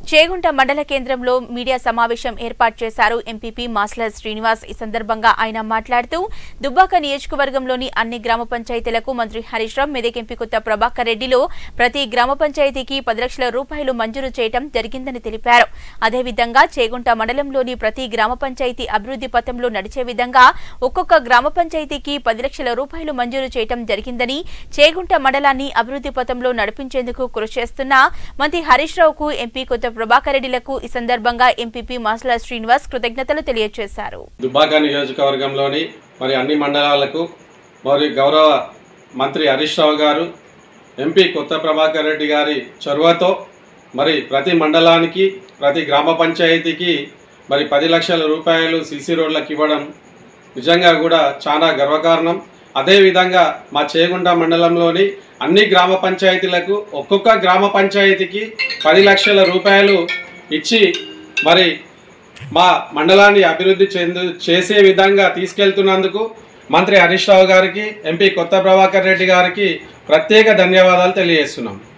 చేగుంట మండల కేంద్రంలో మీడియా సమావేశం ఏర్పాటు చేశారు ఎంపీపీ మాస్ల శ్రీనివాస్. ఈ సందర్భంగా ఆయన మాట్లాడుతూ దుబ్బాక నియోజకవర్గంలోని అన్ని గ్రామ పంచాయతీలకు మంత్రి హరీష్ రావు, మెదక్ ఎంపీ కొత్త ప్రభాకర్ రెడ్డిలో ప్రతి గ్రామ పంచాయతీకి 10 లక్షల రూపాయలు మంజూరు చేయడం జరిగిందని తెలిపారు. అదేవిధంగా చేగుంట మండలంలోని ప్రతి గ్రామ పంచాయతీ అభివృద్ధి పథంలో నడిచే విధంగా ఒక్కొక్క గ్రామ పంచాయతీకి 10 లక్షల రూపాయలు మంజూరు చేయడం జరిగిందని, చేగుంట మండలాన్ని అభివృద్ధి పథంలో నడిపించేందుకు కృషి చేస్తున్న మంత్రి హరీష్ రావుకు, ఎంపీ కొత్త ప్రభాకర్ రెడ్డిలకు ఈ సందర్భంగా ఎంపీపీ మాస్ల శ్రీనివాస్ కృతజ్ఞతలు తెలియజేశారు. దుబ్బాక నియోజకవర్గంలోని మరి అన్ని మండలాలకు మరి గౌరవ మంత్రి హరీష్ రావు గారు, ఎంపీ కొత్త ప్రభాకర్ రెడ్డి గారి చొరవతో మరి ప్రతి మండలానికి ప్రతి గ్రామ పంచాయతీకి మరి 10 లక్షల రూపాయలు సీసీ రోడ్లకు ఇవ్వడం నిజంగా కూడా చాలా గర్వకారణం. అదేవిధంగా మా చేగుంట మండలంలోని అన్ని గ్రామ పంచాయతీలకు ఒక్కొక్క గ్రామ పంచాయతీకి 10 లక్షల రూపాయలు ఇచ్చి మరి మా మండలాన్ని అభివృద్ధి చేసే విధంగా తీసుకెళ్తున్నందుకు మంత్రి హరీష్ రావు గారికి, ఎంపీ కొత్త ప్రభాకర్ రెడ్డి గారికి ప్రత్యేక ధన్యవాదాలు తెలియజేస్తున్నాం.